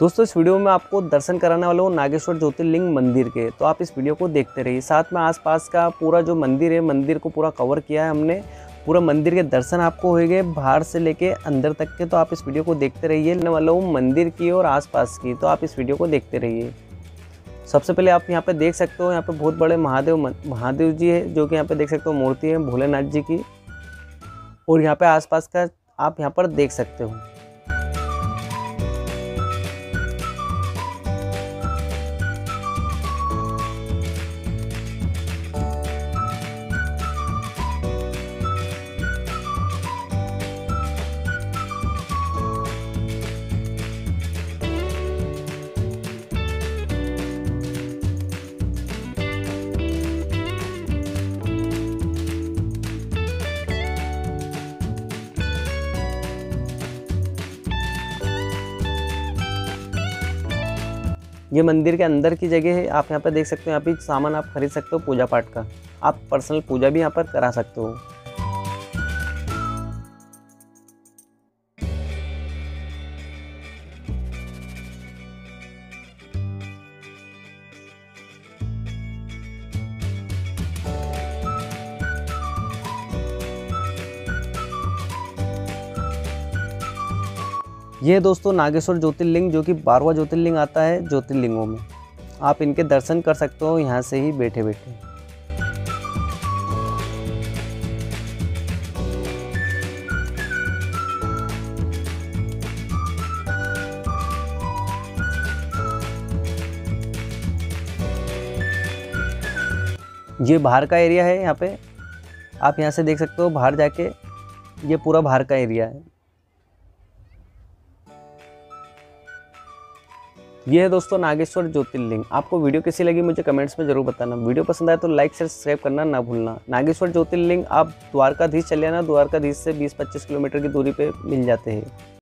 दोस्तों इस वीडियो में आपको दर्शन कराने वाला हूँ नागेश्वर ज्योतिर्लिंग मंदिर के, तो आप इस वीडियो को देखते रहिए। साथ में आसपास का पूरा जो मंदिर है, मंदिर को पूरा कवर किया है हमने। पूरा मंदिर के दर्शन आपको होंगे बाहर से लेके अंदर तक के, तो आप इस वीडियो को देखते रहिए। लेने वाला हूँ मंदिर की और आसपास की, तो आप इस वीडियो को देखते रहिए। सबसे पहले आप यहाँ पे देख सकते हो, यहाँ पे बहुत बड़े महादेव जी है, जो कि यहाँ पे देख सकते हो मूर्ति है भोलेनाथ जी की। और यहाँ पे आसपास का आप यहाँ पर देख सकते हो। ये मंदिर के अंदर की जगह है। आप यहाँ पे देख सकते हो, यहाँ पे सामान आप खरीद सकते हो पूजा पाठ का। आप पर्सनल पूजा भी यहाँ पर करा सकते हो। ये दोस्तों नागेश्वर ज्योतिर्लिंग, जो कि 12वां ज्योतिर्लिंग आता है ज्योतिर्लिंगों में। आप इनके दर्शन कर सकते हो यहाँ से ही बैठे बैठे। ये बाहर का एरिया है। यहाँ पे आप यहाँ से देख सकते हो, बाहर जाके ये पूरा बाहर का एरिया है। ये है दोस्तों नागेश्वर ज्योतिर्लिंग। आपको वीडियो कैसी लगी मुझे कमेंट्स में जरूर बताना। वीडियो पसंद आए तो लाइक शेयर सब्सक्राइब करना ना भूलना। नागेश्वर ज्योतिर्लिंग आप द्वारकाधीश चले आना, द्वारकाधीश से 20-25 किलोमीटर की दूरी पे मिल जाते हैं।